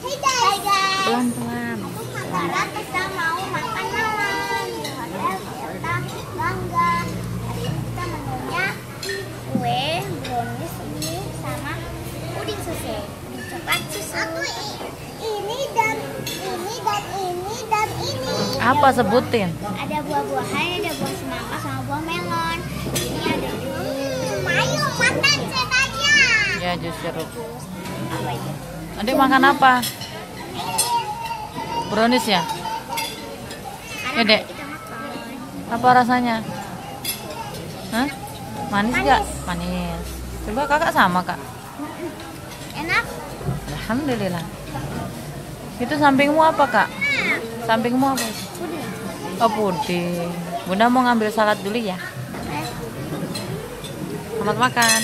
Hai guys. Pelan-pelan. Sekarang kita mau makan malam di hotel Delta Bangga. Hari ini kita menunya kue, brownies ini sama puding susu, puding coklat susu. Ini dan ini dan ini dan ini. Apa sebutin? Ada buah-buahan, ada buah semangka sama buah melon. Ini ada jus. Ayo makan ceritanya. Ya, jus jeruk. Apa itu? Adik makan apa? Brownies ya? Ya, Dek. Kita makan. Apa rasanya? Hah? Manis nggak? Manis. Coba kakak sama kak. Enak. Alhamdulillah. Itu sampingmu apa kak? Sampingmu apa? Puding. Oh, puding. Bunda mau ngambil salad dulu ya. Selamat makan.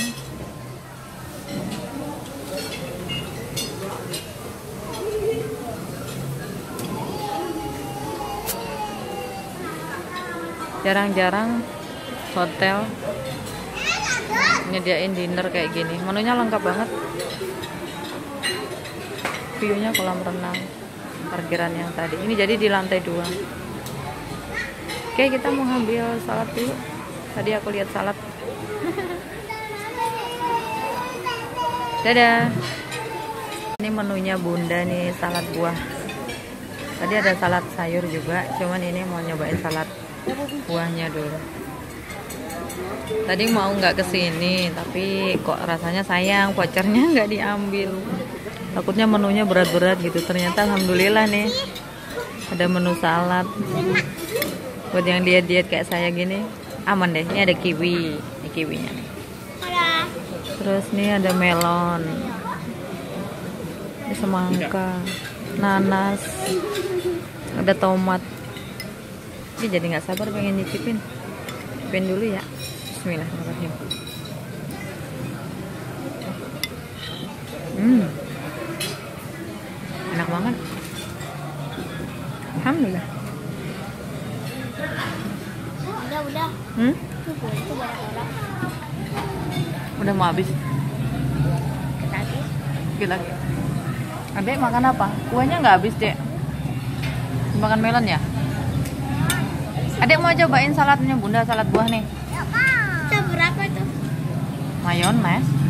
Jarang-jarang hotel nyediain dinner kayak gini. Menunya lengkap banget. View-nya kolam renang, parkiran yang tadi. Ini jadi di lantai 2. Oke, kita mau ngambil salad dulu. Tadi aku lihat salad. Dadah. Ini menunya Bunda nih, salad buah. Tadi ada salad sayur juga, cuman ini mau nyobain salad buahnya dulu. Tadi mau nggak kesini, tapi kok rasanya sayang, vouchernya nggak diambil. Takutnya menunya berat-berat gitu. Ternyata alhamdulillah nih ada menu salad. Buat yang diet-diet kayak saya gini aman deh. Ini ada kiwi, ini kiwinya nih. Terus nih ada melon, ini semangka, nanas, ada tomat. Ini jadi nggak sabar pengen nyicipin. Nyicipin dulu ya. Bismillahirrahmanirrahim. Enak banget. Alhamdulillah. Udah. Itu banyak orang. Udah mau habis. Lagi. Dikit lagi. Adek makan apa? Kuahnya nggak habis, Dek. Makan melon ya? Adek mau cobain saladnya Bunda, salad buah nih. Itu berapa tuh? Mayones.